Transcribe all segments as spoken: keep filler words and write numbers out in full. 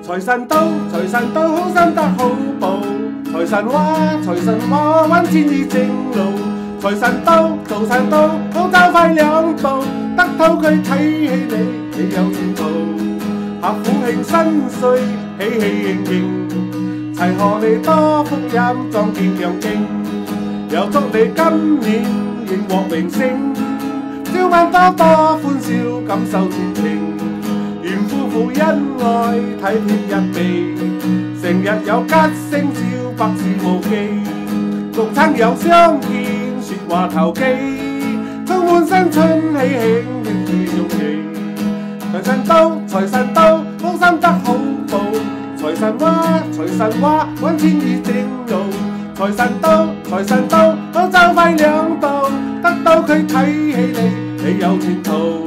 財神到，財神到，好心得好報。財神話，財神話，揾錢易正路。財神到，做神到，好走快兩步。得到佢睇起你，你有前途。合府慶新歲，喜氣盈盈，齊賀你多福音，壯健強勁。又祝你今年仍獲榮升，朝晚多多歡笑，感受前程。願夫婦恩愛，體貼一備，成日有吉星照，百事無忌。六親有相見，説話投機，充滿新春喜慶，慶祝勇氣。財神到，財神到，好心得好報。財神話，財神話，揾錢易正路。財神到，財神到，好走快兩步。得到佢睇起你，你有前途。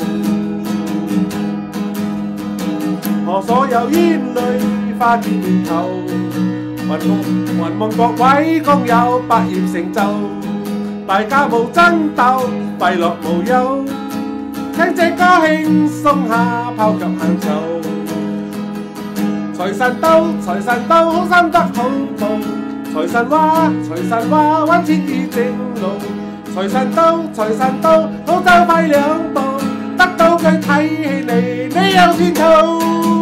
何所有煙淚花見面頭，雲夢雲夢各位共有百業成就，大家無爭鬥，快樂無憂。聽這歌輕鬆下，拋卻閒愁。財神到，財神到，好心得好報。財神話，財神話，揾錢易正路。財神到，財神到，好走快兩步。得到佢睇起你，你有前途。